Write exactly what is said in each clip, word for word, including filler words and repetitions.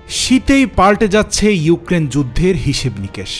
শীতেই পাল্টে যাচ্ছে ইউক্রেন যুদ্ধের হিসেব নিকেশ।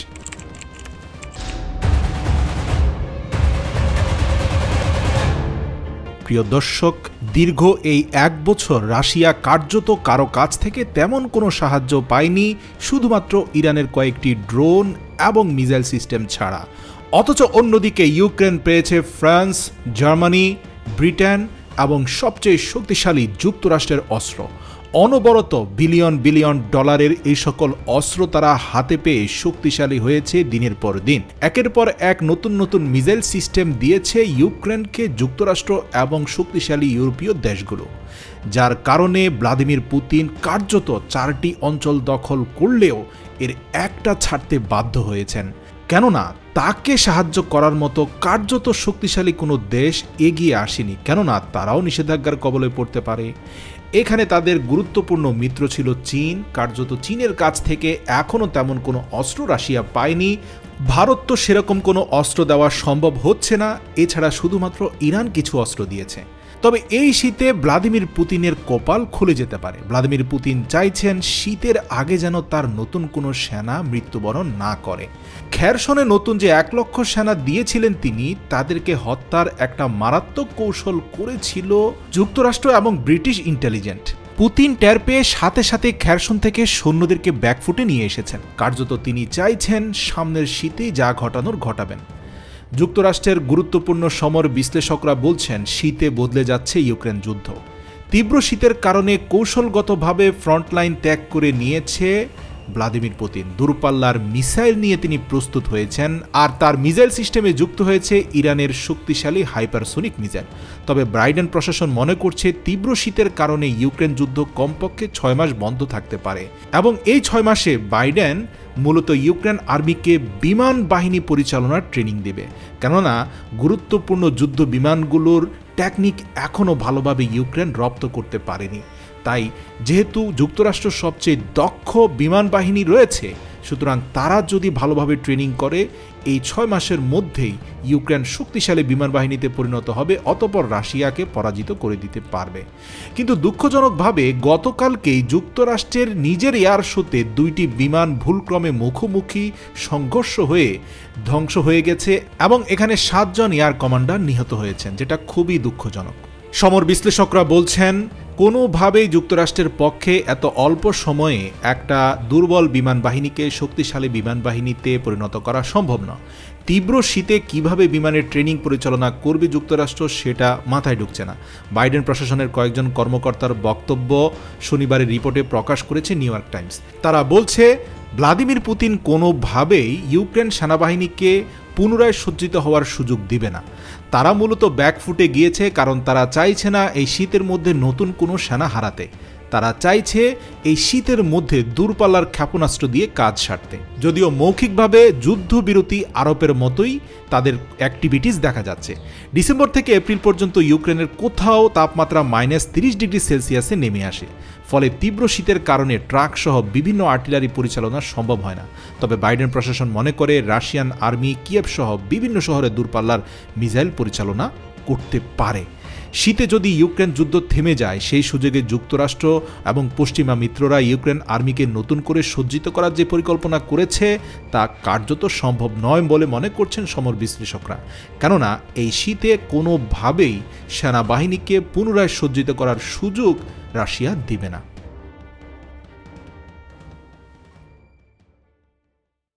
প্রিয় দর্শক, দীর্ঘ এই এক বছর রাশিয়া কার্যত কারো কাছ থেকে তেমন কোনো সাহায্য পায়নি, শুধুমাত্র ইরানের কয়েকটি ড্রোন এবং মিসাইল সিস্টেম ছাড়া। অথচ অন্যদিকে ইউক্রেন পেয়েছে ফ্রান্স, জার্মানি, ব্রিটেন এবং সবচেয়ে শক্তিশালী যুক্তরাষ্ট্রের অস্ত্র। অনবরত বিলিয়ন বিলিয়ন ডলারের এই সকল অস্ত্র তারা হাতে পেয়ে শক্তিশালী হয়েছে দিনের পর দিন। একের পর এক নতুন নতুন মিসাইল সিস্টেম দিয়েছে ইউক্রেনকে যুক্তরাষ্ট্র এবং শক্তিশালী ইউরোপীয় দেশগুলো, যার কারণে ভ্লাদিমির পুতিন কার্যত চারটি অঞ্চল দখল করলেও এর একটা ছাড়তে বাধ্য হয়েছেন, কেননা তাকে সাহায্য করার মতো কার্যত শক্তিশালী কোনো দেশ এগিয়ে আসেনি, কেননা তারাও নিষেধাজ্ঞার কবলে পড়তে পারে। এখানে তাদের গুরুত্বপূর্ণ মিত্র ছিল চীন। কার্যত চীনের কাছ থেকে এখনও তেমন কোনো অস্ত্র রাশিয়া পায়নি। ভারত তো সেরকম কোনো অস্ত্র দেওয়া সম্ভব হচ্ছে না, এছাড়া শুধুমাত্র ইরান কিছু অস্ত্র দিয়েছে। তবে এই শীতে ভ্লাদিমির পুতিনের কপাল খুলে যেতে পারে। ভ্লাদিমির পুতিন চাইছেন শীতের আগে যেন তার নতুন কোনো সেনা মৃত্যুবরণ না করে। খেরসনে নতুন যে এক লক্ষ সেনা দিয়েছিলেন তিনি, তাদেরকে হত্যার একটা মারাত্মক কৌশল করেছিল যুক্তরাষ্ট্র এবং ব্রিটিশ ইন্টেলিজেন্ট। পুতিন টের পেয়ে সাথে সাথে খেরসন থেকে সৈন্যদেরকে ব্যাকফুটে নিয়ে এসেছেন। কার্যত তিনি চাইছেন সামনের শীতেই যা ঘটানোর ঘটাবেন। যুক্তরাষ্ট্রের গুরুত্বপূর্ণ সমর বিশ্লেষকরা বলছেন শীতে বদলে যাচ্ছে ইউক্রেন যুদ্ধ। তীব্র শীতের কারণে কৌশলগতভাবে ফ্রন্টলাইন ত্যাগ করে নিয়েছে ভ্লাদিমির পুতিন। দূরপাল্লার মিসাইল নিয়ে তিনি প্রস্তুত হয়েছেন, আর তার মিসাইল সিস্টেমে যুক্ত হয়েছে ইরানের শক্তিশালী হাইপারসোনিক মিসাইল। তবে বাইডেন প্রশাসন মনে করছে তীব্র শীতের কারণে ইউক্রেন যুদ্ধ কমপক্ষে ছয় মাস বন্ধ থাকতে পারে, এবং এই ছয় মাসে বাইডেন মূলত ইউক্রেন আর্মিকে বিমান বাহিনী পরিচালনার ট্রেনিং দেবে, কেননা গুরুত্বপূর্ণ যুদ্ধ বিমানগুলোর টেকনিক এখনও ভালোভাবে ইউক্রেন রপ্ত করতে পারেনি। তাই যেহেতু যুক্তরাষ্ট্র সবচেয়ে দক্ষ বিমান বাহিনী রয়েছে, সুতরাং তারা যদি ভালোভাবে ট্রেনিং করে এই ছয় মাসের মধ্যেই ইউক্রেন শক্তিশালী বিমান বাহিনীতে পরিণত হবে, অতঃপর রাশিয়াকে পরাজিত করে দিতে পারবে। কিন্তু দুঃখজনকভাবে গতকালকেই যুক্তরাষ্ট্রের নিজের এয়ার শোতে দুইটি বিমান ভুলক্রমে মুখোমুখি সংঘর্ষ হয়ে ধ্বংস হয়ে গেছে, এবং এখানে সাতজন এয়ার কমান্ডার নিহত হয়েছেন, যেটা খুবই দুঃখজনক। সমর বিশ্লেষকরা বলছেন কোনোভাবেই যুক্তরাষ্ট্রের পক্ষে এত অল্প সময়ে একটা দুর্বল বিমান বাহিনীকে শক্তিশালী বিমান বাহিনীতে পরিণত করা সম্ভব নয়। তীব্র শীতে কিভাবে বিমানের ট্রেনিং পরিচালনা করবে যুক্তরাষ্ট্র, সেটা মাথায় ঢুকছে না। বাইডেন প্রশাসনের কয়েকজন কর্মকর্তার বক্তব্য শনিবারের রিপোর্টে প্রকাশ করেছে নিউ ইয়র্ক টাইমস। তারা বলছে ভ্লাদিমির পুতিন কোনোভাবেই ইউক্রেন সেনাবাহিনীকে পুনরায় সজ্জিত হওয়ার সুযোগ দিবে না। তারা মূলত ব্যাকফুটে গিয়েছে কারণ তারা চাইছে না এই শীতের মধ্যে নতুন কোনো সেনা হারাতে। তারা চাইছে এই শীতের মধ্যে দূরপাল্লার ক্ষেপণাস্ত্র দিয়ে কাজ সারতে। যদিও মৌখিকভাবে যুদ্ধবিরতি আরোপের মতোই তাদের অ্যাক্টিভিটিস দেখা যাচ্ছে। ডিসেম্বর থেকে এপ্রিল পর্যন্ত ইউক্রেনের কোথাও তাপমাত্রা মাইনাস তিরিশ ডিগ্রি সেলসিয়াসে নেমে আসে, ফলে তীব্র শীতের কারণে ট্রাক সহ বিভিন্ন আর্টিলারি পরিচালনা সম্ভব হয় না। তবে বাইডেন প্রশাসন মনে করে রাশিয়ান আর্মি কিয়েভ সহ বিভিন্ন শহরে দূরপাল্লার মিসাইল পরিচালনা করতে পারে। শীতে যদি ইউক্রেন যুদ্ধ থেমে যায়, সেই সুযোগে যুক্তরাষ্ট্র এবং পশ্চিমা মিত্ররা ইউক্রেন আর্মিকে নতুন করে সজ্জিত করার যে পরিকল্পনা করেছে তা কার্যত সম্ভব নয় বলে মনে করছেন সমর বিশ্লেষকরা, কেননা এই শীতে কোনোভাবেই সেনাবাহিনীকে পুনরায় সজ্জিত করার সুযোগ রাশিয়া দিবে না।